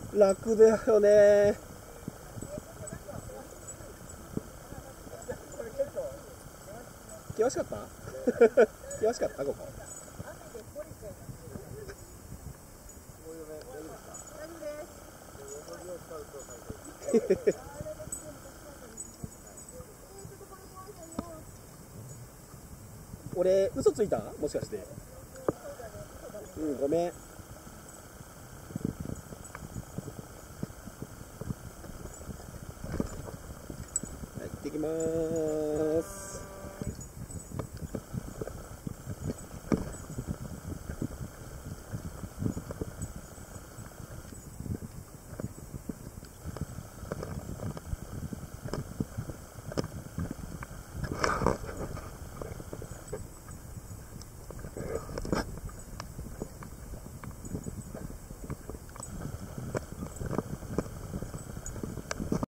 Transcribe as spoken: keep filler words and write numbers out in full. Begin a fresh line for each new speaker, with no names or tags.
楽だよね。険しかった険しかったここ俺嘘ついたもしかして。うんごめん。はい行ってきまーす。